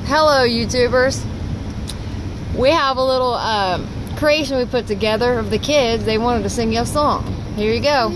Hello YouTubers. We have a little creation we put together of the kids. They wanted to sing you a song. Here you go.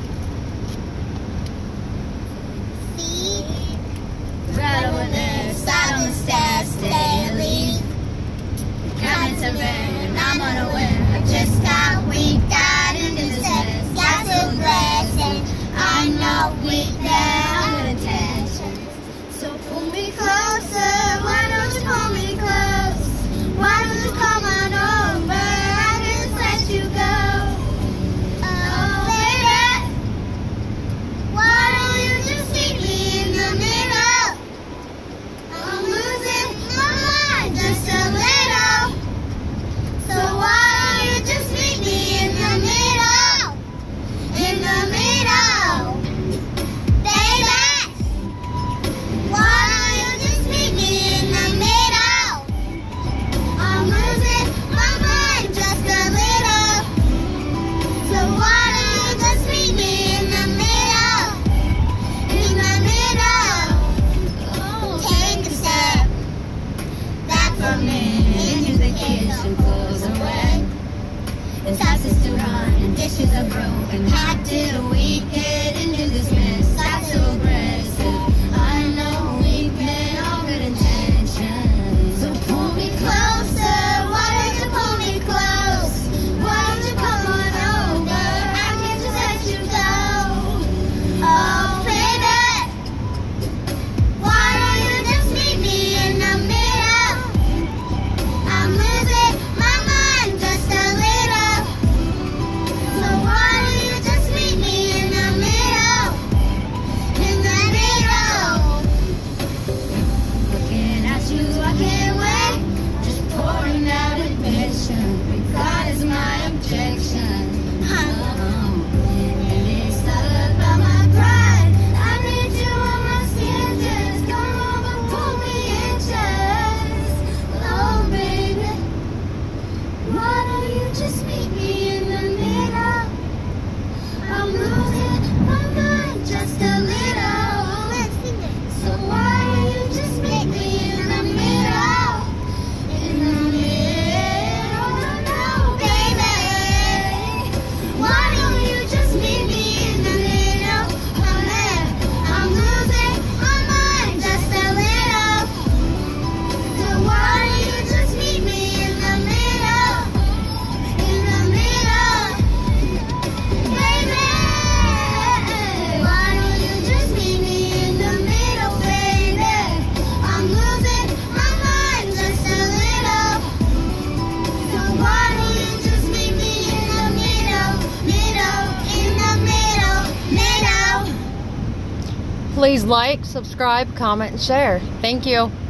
See? Right over there, side on the stairs, stay and leave. Coming to bed, and I'm unaware. I just got weak, got into this mess. Got so blessed, and I know weak now. Good intentions. So pull me closer. Why don't you pull me close? Why don't you come on over? I just let you go. Oh, baby. Why don't you just meet me in the middle? I'm losing my mind just a little. So why don't you just meet me in the middle? In the middle. Baby. Why don't you just meet me in the middle? I'm losing my mind just a little. So why don't you just meet me in the middle? In the middle. Take a step back from me into the kitchen, clothes are wet, and house is to run, and dishes are broken. How did we get into this mess? I'm so aggressive. I know we've been all good intentions. So pull me closer. Why don't you pull me close? Why don't you come on over? I can just let you go. Oh, baby. Why don't you just meet me in the middle? I'm losing my mind just a little. So why don't you just meet me in the middle? In the middle. Looking at you, I can't wait. Just pouring out admission. God is my objection. And it's not about my pride. I need you on my skin. Just come over, pull me inches. Oh, baby. Why don't you just meet me in the middle? I'm losing my mind just a little. So why don't you just meet me in the middle? In the middle, baby. Why don't you just meet me in the middle? I'm losing my mind just a little. So why don't you just meet me in the middle? In the middle, baby. Why don't you just meet me in the middle, baby? I'm losing my mind just a little. So why don't you just meet me in the middle, in the middle. Please like, subscribe, comment, and share. Thank you.